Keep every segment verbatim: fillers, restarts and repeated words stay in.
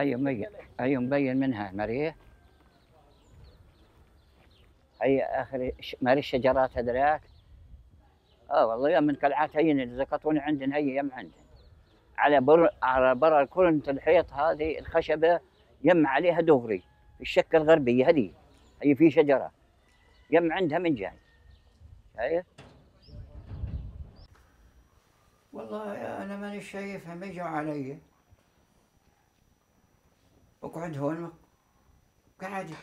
هي مبين، هي مبين منها مريه. هي اخر ماري الشجرات هذراك. اه والله يا من كالعات هي اللي زقطوني عندنا، هي يم عندنا على بر على بر كرنة الحيط هذه الخشبه، يم عليها دغري في الشكه الغربيه هذه. هي في شجره يم عندها من جاي. شايف؟ والله يا انا ماني شايفها، ما يجوا علي. اقعد هون قاعد.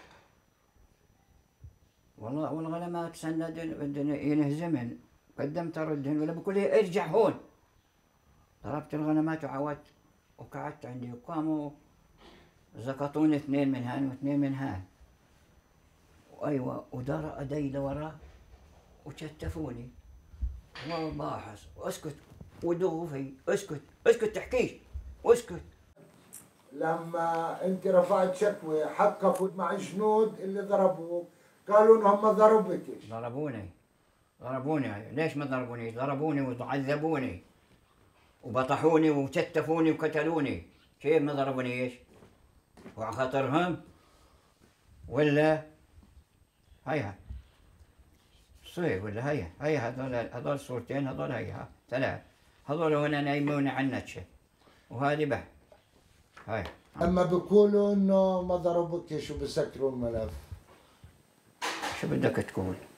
والله والغنمات سندن بدنا ينهزمن، قدمت اردهن ولا بقول لي ارجع هون. ضربت الغنمات وعودت وقعدت عندي، وقاموا زقطوني اثنين من هان واثنين من هان، وايوه ودار ادي لوراه وشتفوني وباحث واسكت ودوفي اسكت اسكت تحكيش واسكت. لما انت رفعت شكوى حققوا مع الجنود اللي ضربوك، قالوا انهم ضربوك. ضربوني ضربوني ليش ما ضربوني؟ ضربوني وعذبوني وبطحوني وشتفوني وقتلوني. كيف ما ضربونيش؟ وعلى خاطرهم ولا هيها صيب ولا هيا هيا هذول هذول الصورتين هذول هيا ثلاث هذول هنا نايمون على النتشه وهذه به هاي. اما بيقولوا انه ما ضربوك وبسكروا الملف. شو بدك تقول؟